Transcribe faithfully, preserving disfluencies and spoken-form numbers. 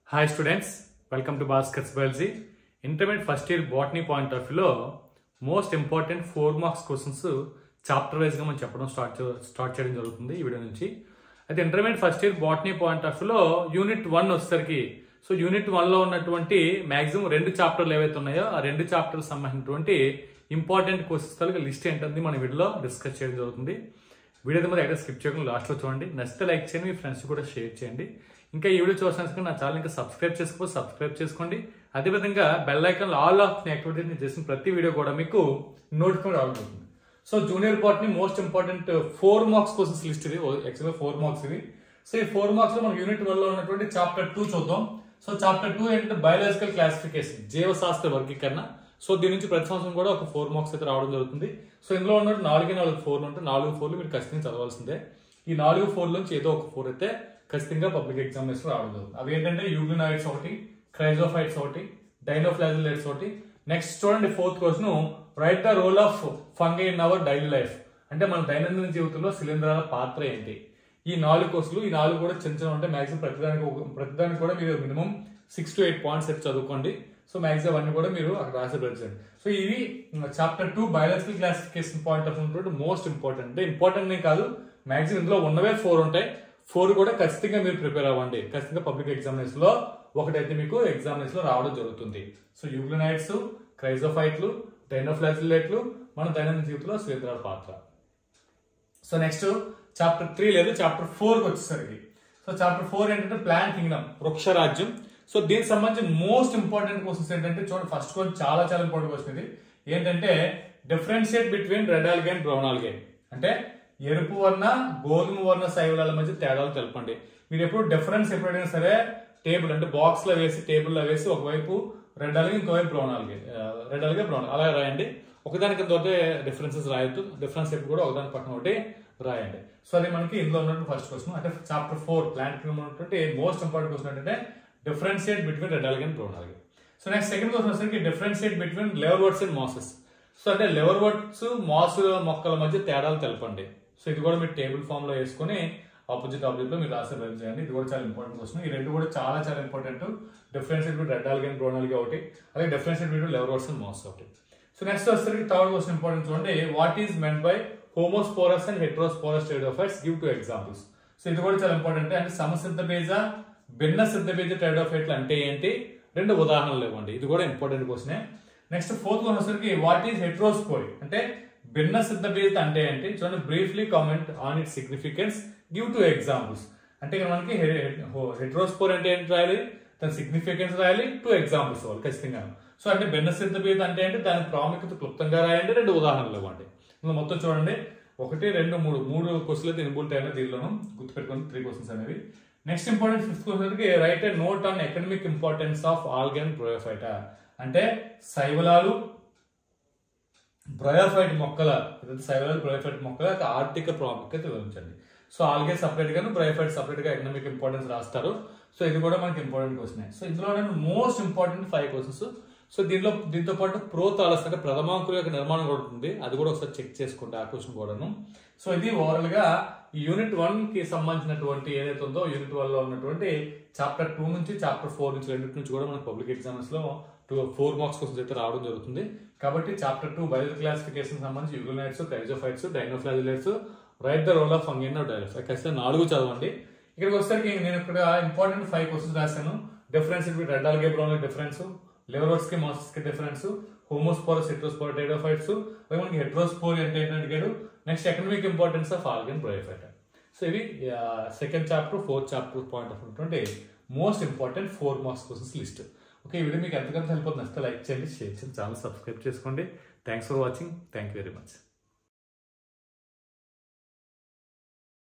Hi students, welcome to Bhaskars Biology. Intermediate first year botany point of view lo most important four marks questions chapter wise ga మనం చెప్పడం start start చేయడం జరుగుతుంది ఈ video నుంచి. అయితే intermediate first year botany point of view లో unit one వచ్చేసరికి so unit one లో ఉన్నటువంటి మాక్సిమం రెండు చాప్టర్లు ఏవైతే ఉన్నాయో ఆ రెండు చాప్టర్లు సంబంధించినటువంటి ఇంపార్టెంట్ క్వశ్చన్స్ లిస్ట్ ఏంటంది మన వీడియోలో డిస్కస్ చేయడం జరుగుతుంది. వీడియో మీద ఎక్కడ స్కిప్ చేయకుండా లాస్ట్లో చూడండి. నచ్చితే లైక్ చేయండి, మీ ఫ్రెండ్స్ కూడా షేర్ చేయండి. ఇంకా ఈ వీడియో చూసాను నా ఛానల్ ఇంకా సబ్స్క్రైబ్ చేసుకోవచ్చు, సబ్స్క్రైబ్ చేసుకోండి. అదేవిధంగా bell icon all of activity నేను చేసిన ప్రతి వీడియో కూడా మీకు నోటిఫికేషన్ రావడం జరుగుతుంది. So junior botany most important four marks questions list ఇది, యాక్చువల్గా ఫోర్ మార్క్స్ ఇది. సో ఈ ఫోర్ మార్క్స్ లో మనం యూనిట్ వన్ లో ఉన్నటువంటి చాప్టర్ టూ చూద్దాం. సో చాప్టర్ టూ ఏంటంటే బయాలజికల్ క్లాసిఫికేషన్, జీవశాస్త్ర వర్గీకరణ. సో దీని నుంచి ప్రతి సంవత్సరం కూడా ఒక ఫోర్ మార్క్స్ అయితే రావడం జరుగుతుంది. సో ఇందులో ఉన్న నాలుగే నాలుగు ఫోర్లు ఉంటాయి. నాలుగు ఫోర్లు మీరు ఖచ్చితంగా చదవాల్సిందే. ఈ నాలుగు ఫోర్ నుంచి ఏదో ఒక ఫోర్ అయితే ఖచ్చితంగా పబ్లిక్ ఎగ్జామినేషన్ రావడం జరుగుతుంది. అవి ఏంటంటే యూగ్లినాయిడ్స్ ఒకటి, క్రైజోఫైట్స్ ఒకటి, డైనోఫ్లాజిలేట్స్ ఒకటి. నెక్స్ట్ చూడండి fourth question, write the role of fungi in our daily life. అంటే మన దైనందిన జీవితంలో శిలీంధ్రాల పాత్ర ఏంటి? ఈ నాలుగు క్వశ్చన్లు, ఈ నాలుగు కూడా చిన్న చిన్న ఉంటాయి. మాక్సిమం ప్రతిదానికి ప్రతిదానికి కూడా మీరు minimum six to eight points అయితే చదువుకోండి. సో మ్యాక్సిమం అన్ని కూడా మీరు అక్కడ రాసి పెట్టండి. సో ఇవి chapter two biological classification point of view most important. అంటే ఇంపార్టెంట్ కాదు, మాక్సిమం ఇందులో ఉన్నవే ఫోర్ ఉంటాయి. ఫోర్ కూడా ఖచ్చితంగా మీరు ప్రిపేర్ అవ్వండి. ఖచ్చితంగా పబ్లిక్ ఎగ్జామినేషన్ లో ఒకటైతే మీకు ఎగ్జామినేషన్ లో రావడం జరుగుతుంది. సో యూగ్లినైడ్స్, క్రైజోఫైట్లు, డైనోఫ్లాజిలేట్లు మన దైనందిన జీవితంలో శిలీంధ్రాల పాత్ర. సో నెక్స్ట్ చాప్టర్ త్రీ లేదు, చాప్టర్ ఫోర్ కి వచ్చేసరికి సో చాప్టర్ ఫోర్ ఏంటంటే ప్లాంట్ కింగ్డమ్, వృక్షరాజ్యం. సో దీనికి సంబంధించి మోస్ట్ ఇంపార్టెంట్ క్వశ్చన్స్ ఏంటంటే చూడండి, ఫస్ట్ క్వశ్చన్ చాలా చాలా ఇంపార్టెంట్ క్వశ్చన్ ఇది. ఏంటంటే differentiate between red algae and brown algae. అంటే ఎరుపు వర్ణ గోధుమ వర్ణ శైవలాల మధ్య తేడాలు తెలపండి. మీరు ఎప్పుడు డిఫరెన్స్ ఎప్పుడైనా సరే టేబుల్ అంటే బాక్స్ లో వేసి టేబుల్ లో వేసి ఒకవైపు రెడ్ ఆల్గే ఇంకోవైపు brown algae, red algae brown అలా రాయండి. ఒకదానికి తోటే డిఫరెన్సెస్ రాయొద్దు, డిఫరెన్స్ ఎప్పుడు కూడా ఒకదాని పక్కన ఒకటి రాయండి. సో అది మనకి ఇందులో ఉన్నటువంటి ఫస్ట్ క్వశ్చన్. అంటే చాప్టర్ ఫోర్ ప్లాంట్ కింగ్డమ్ ఉన్నటువంటి మోస్ట్ ఇంపార్టెంట్ క్వశ్చన్ ఏంటంటే differentiate between red algae and brown algae. So next second question వచ్చేసరికి differentiate between liverworts and mosses. So అంటే లెవర్వర్ట్స్ మాస్ మొక్కల మధ్య తేడాలు తెలపండి. సో ఇది కూడా మీరు టేబుల్ ఫామ్ లో వేసుకుని ఆపోజిట్ ఆబ్జెక్ట్ లో మీరు రాసే ప్రయత్నం చేయండి. ఇది కూడా చాలా ఇంపార్టెంట్ క్వశ్చన్. ఈ రెండు కూడా చాలా చాలా important. Differentiate between red algae and brown algae ఒకటి, అలాగే differentiate between liverworts and moss ఒకటి. సో నెక్స్ట్ వచ్చేసరికి థర్డ్ క్వశ్చన్ ఇంపార్టెంట్ చూడండి, what is meant by homosporous and heterosporous pteridophytes, give two examples. So ఇది కూడా చాలా ఇంపార్టెంట్. అంటే సమసిద్ధ బీజ భిన్న సిద్ధ బీజ టెరిడోఫైట్లు అంటే ఏంటి, రెండు ఉదాహరణలు ఇవ్వండి. ఇది కూడా important question. Next fourth question వచ్చేసరికి వాట్ ఈస్ హెట్రోస్పోరి, అంటే భిన్న సిద్ధ బీజ అంటే ఏంటి చూడండి, briefly comment on it significance, give two examples. అంటే ఇక్కడ మనకి హెట్రోస్పోర్ అంటే ఏంటి రాయాలి, దాని సిగ్నిఫికెన్స్ రాయాలి, టూ ఎగ్జాంపుల్స్ ఇవ్వాలి ఖచ్చితంగా. సో అంటే భిన్న సిద్ధ బీజ అంటే ఏంటి, దాని ప్రాముఖ్యత క్లుప్తంగా రాయండి, రెండు ఉదాహరణలు ఇవ్వండి. ఇందులో మొత్తం చూడండి ఒకటి రెండు మూడు మూడు క్వశ్చన్లు అయితే ఇన్బుల్ట్ అయినా దీనిలోనూ గుర్తుపెట్టుకుని త్రీ క్వశ్చన్స్ అనేవి. Next important fifth question write a note on academic importance of algae and bryophyta. అంటే శైవలాలు బ్రయోఫైట్ మొక్కల శైవలాలు బ్రయోఫైట్ మొక్కల ఆర్థిక ప్రాముఖ్యత వివరించండి. సో ఆల్గే సపరేట్ గాను బ్రయోఫైట్ సపరేట్ గా ఎకనామిక్ ఇంపార్టెన్స్ రాస్తారు. సో ఇది కూడా మనకి ఇంపార్టెంట్ క్వశ్చన్. సో ఇందులో most important five questions. So దీనిలో దీంతో పాటు ప్రోతాలస్ అంటే ప్రథమాంకుల యొక్క నిర్మాణం కూడా ఉంటుంది, అది కూడా ఒకసారి చెక్ చేసుకోండి ఆ క్వశ్చన్ కూడాను. సో ఇది ఓవరాల్ గా ఈ యూనిట్ వన్ కి సంబంధించినటువంటి ఏదైతే ఉందో యూనిట్ వన్ లో ఉన్నటువంటి చాప్టర్ టూ నుంచి చాప్టర్ ఫోర్ నుంచి రెండింటి నుంచి కూడా మనకి పబ్లిక్ ఎగ్జామ్స్ లో టూ ఫోర్ మార్క్స్ క్వశ్చన్స్ అయితే రావడం జరుగుతుంది. కాబట్టి చాప్టర్ టూ బయాలజికల్ క్లాసిఫికేషన్ సంబంధించి euglenoids, chrysophytes, dinoflagellates, write the role of fungi in our daily life ఖచ్చితంగా నాలుగు చదవండి. ఇక్కడికి వచ్చేసరికి నేను ఇక్కడ ఇంపార్టెంట్ ఫైవ్ క్వశ్చన్స్ రాశాను. Difference between red algae brown algae difference, liverworts కి మాసెస్ కి డిఫరెన్స్, హోమోస్పోరస్ హెట్రోస్పోరస్ టెరిడోఫైట్స్, అలాగే మనకి హెట్రోస్పోరి అంటే ఏంటంటే అడిగాడు. Next economic importance of algae and bryophyta. So ఇవి second chapter fourth chapter point of ఉన్నటువంటి most important four marks questions list. Okay, ఈ వీడియో మీకు ఎంతకంత హెల్ప్ అవుతుంది, నచ్చితే లైక్ చేయండి, షేర్ చేయండి, ఛానల్ సబ్స్క్రైబ్ చేసుకోండి. Thanks for watching. Thank you very much.